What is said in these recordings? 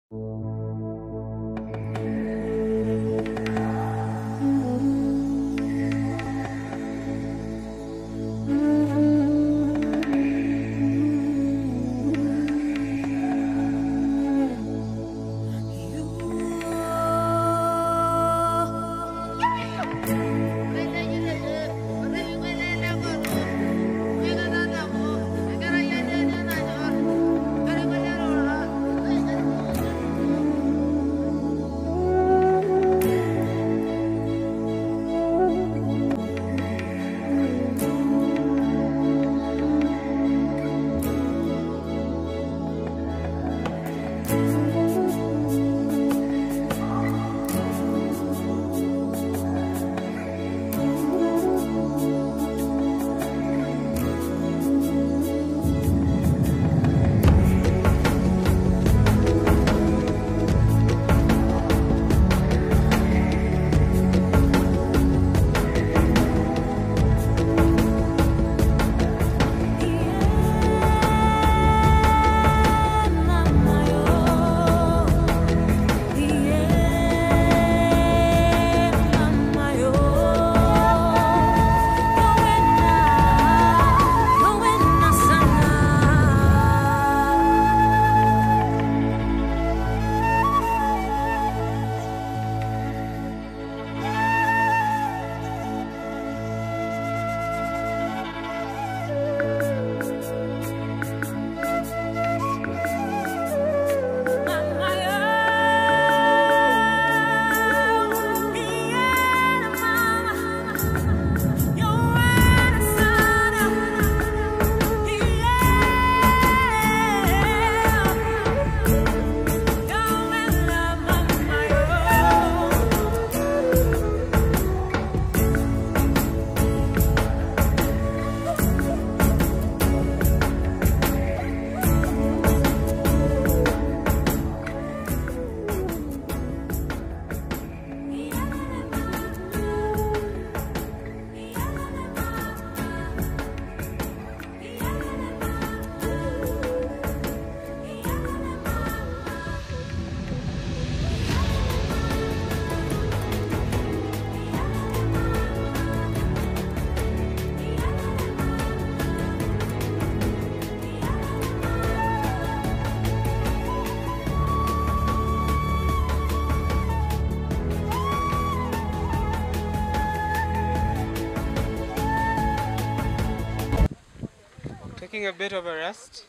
Taking a bit of a rest.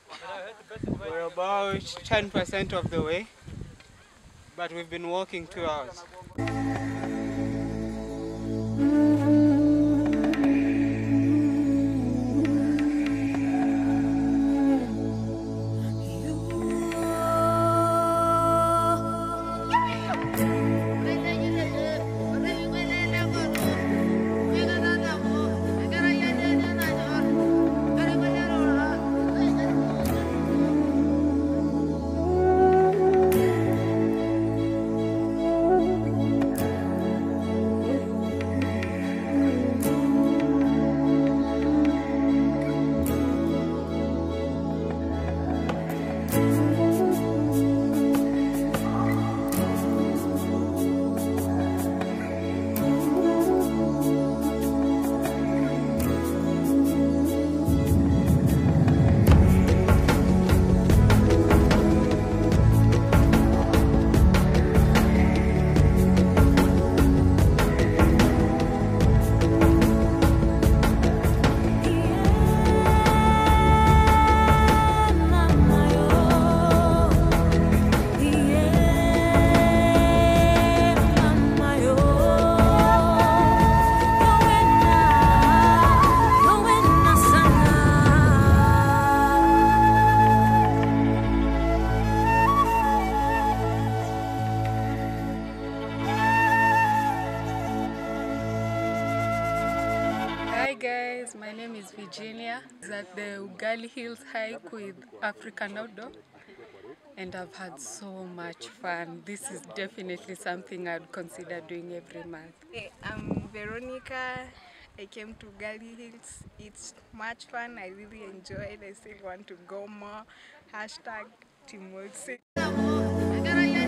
We're about 10% of the way, but we've been walking 2 hours. Hi guys, my name is Virginia. I'm at the Ugali Hills hike with African Outdoor and I've had so much fun. This is definitely something I'd consider doing every month. Hey, I'm Veronica. I came to Ugali Hills. It's much fun. I really enjoyed. I still want to go more. #Team Wilson.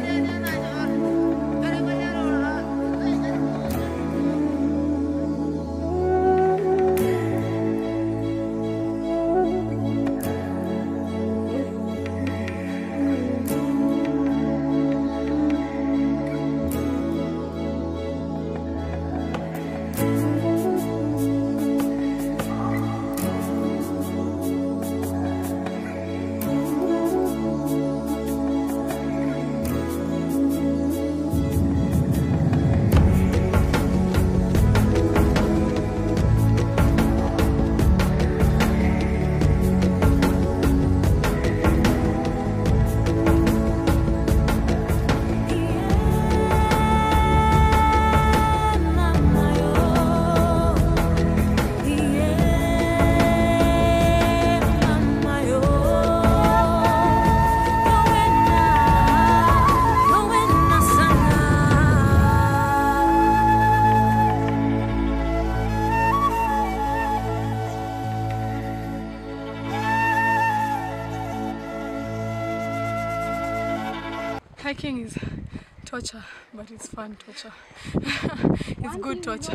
Hiking is torture, but it's fun torture. It's good torture.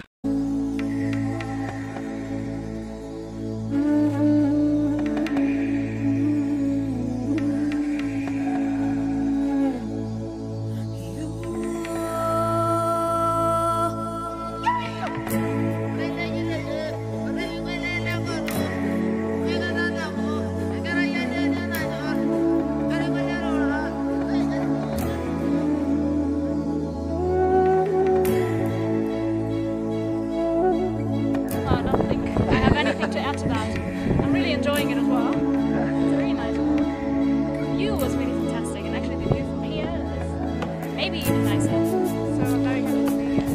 Enjoying it as well. It's very nice. The view was really fantastic, and actually the view from here is maybe even nicer. So I'm very happy to be here.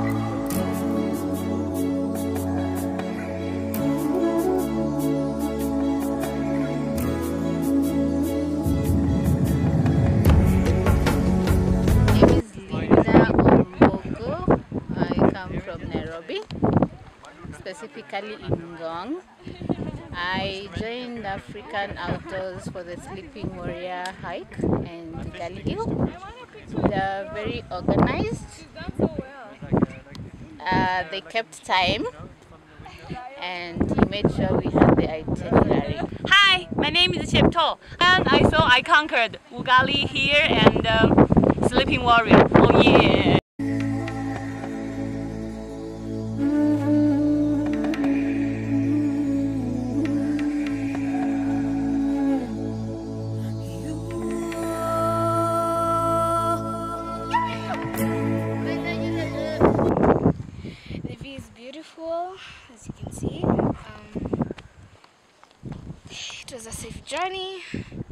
My name is Linda Omboko. I come from Nairobi, specifically in Ngong. I joined African Outdoors for the Sleeping Warrior hike and Ugali Hill. They are very organized. They kept time and he made sure we had the itinerary. Hi, my name is Chepto, and I conquered Ugali here and Sleeping Warrior. Oh yeah! Beautiful, as you can see. It was a safe journey,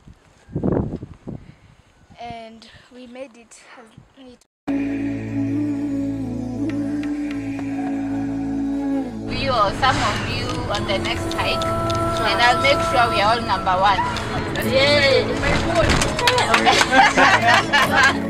and we made it. You or some of you on the next hike, and I'll make sure we are all number one. Yay!